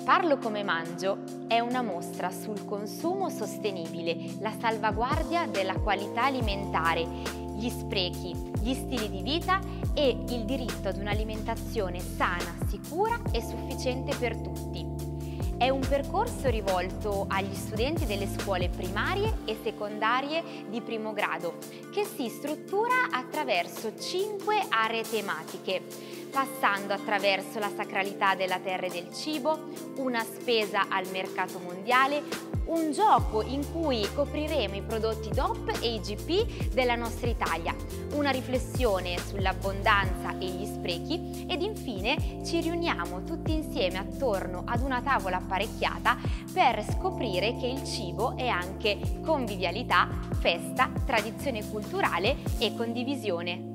Parlo come mangio è una mostra sul consumo sostenibile, la salvaguardia della qualità alimentare, gli sprechi, gli stili di vita e il diritto ad un'alimentazione sana, sicura e sufficiente per tutti. È un percorso rivolto agli studenti delle scuole primarie e secondarie di primo grado, che si struttura attraverso 5 aree tematiche, passando attraverso la sacralità della terra e del cibo, una spesa al mercato mondiale, un gioco in cui scopriremo i prodotti DOP e IGP della nostra Italia, una riflessione sull'abbondanza e gli sprechi ed infine ci riuniamo tutti insieme attorno ad una tavola apparecchiata per scoprire che il cibo è anche convivialità, festa, tradizione culturale e condivisione.